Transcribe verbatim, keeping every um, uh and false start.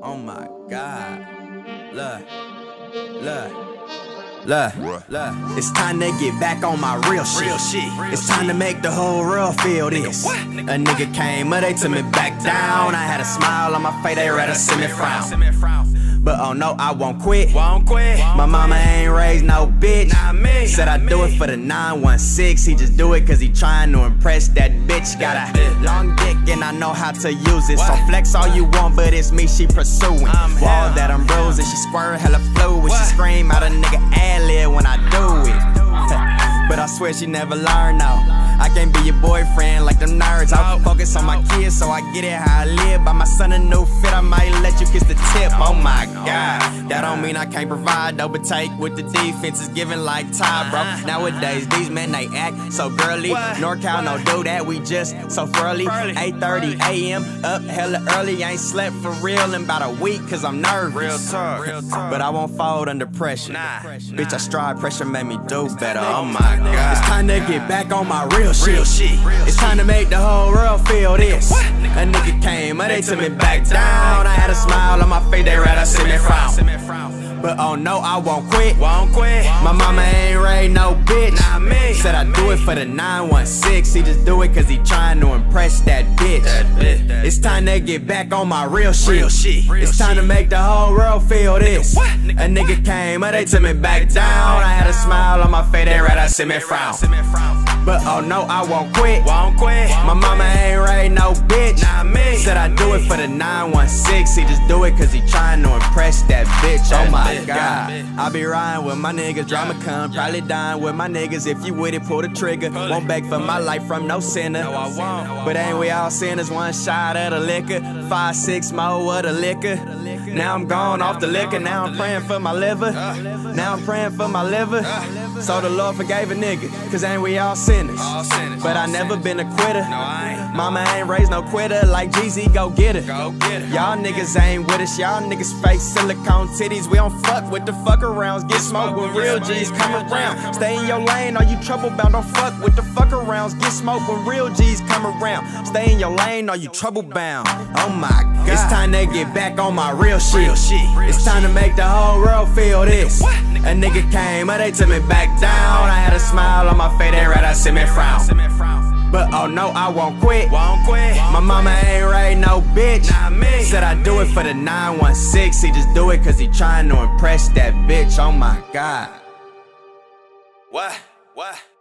Oh my God. Look, look. Look, look, it's time to get back on my real shit. Real shit. It's time to make the whole world feel this. A nigga came, but they took me back down. I had a smile on my face, they rather see me frown. But oh no, I won't quit. My mama ain't raised no bitch. Said I do it for the nine one six. He just do it cause he trying to impress that bitch. Got a long dick and I know how to use it. So flex all you want, but it's me she pursuing. Wall that I'm bruising, she squirt hella fluid. She scream out a nigga ad-lib when I do it. But I swear she never learned no. I can't be your boyfriend like them nerds. I focus on my kids so I get it how I live. Buy my son a new fit, I might let you kiss the tip. Oh my God, that don't mean I can't provide. Double take with the defense is giving like Ty, bro. Nowadays these men they act so girly. NorCal no do that, we just so furly. eight thirty A M up hella early. Ain't slept for real in about a week cause I'm nervous. But I won't fold under pressure. Bitch, I strive, pressure made me do better. Oh my God, it's time to get back on my real shit. Real shit. It's time to make the whole world feel this. A nigga came, but they took me back down. I had a smile on my face, they rather see me frown. But oh no, I won't quit. My mama ain't raised no bitch. Said I do it for the nine one six. He just do it cause he trying to impress that bitch. It's time to get back on my real shit. It's time to make the whole world feel this. A nigga came, but they took me back down. I had a smile on my face, they rather see me frown. But oh no, I won't quit. My mama ain't raised no bitch. Said I do it for the nine one six. He just do it cause he trying to impress that bitch. Oh my God, I be riding with my niggas, drama come, probably dying with my niggas. If you with it, pull the trigger. Won't beg for my life from no sinner. But ain't we all sinners? One shot of the liquor, five, six more of the liquor. Now I'm gone off the liquor, now I'm praying for my liver. Now I'm praying for my liver. So the Lord forgave a nigga, cause ain't we all sinners? But I never been a quitter. Mama ain't raised no quitter, like Jeezy, go get her. Y'all niggas ain't with us, y'all niggas fake silicone titties. We don't fuck with the fuck arounds, get smoked when real G's come around. Stay in your lane, are you trouble bound? Don't fuck with the fuck arounds, get smoked when real G's come around. Stay in your lane, are you trouble bound? Oh my God, it's time to get back on my real shit. It's time to make the whole world feel this. A nigga came, but they took me back down. I had a smile on my face, they rather see me frown. But oh no, I won't quit. My mama ain't raised no bitch. Said I do it for the nine one six. He just do it cause he trying to impress that bitch. Oh my God. What? What?